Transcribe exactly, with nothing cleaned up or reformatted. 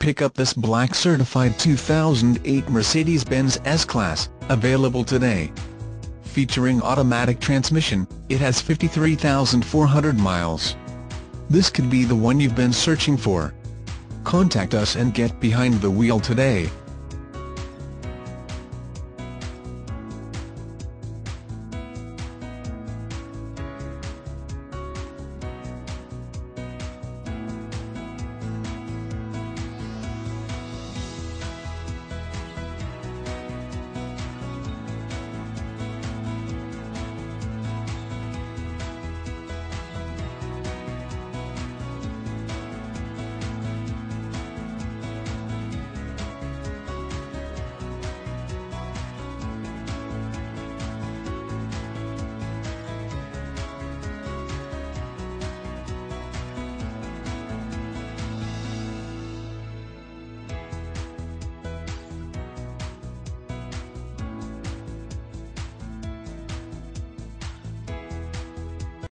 pick up this black certified two thousand eight Mercedes-Benz S-Class, available today. Featuring automatic transmission, it has fifty-three thousand four hundred miles. This could be the one you've been searching for. Contact us and get behind the wheel today.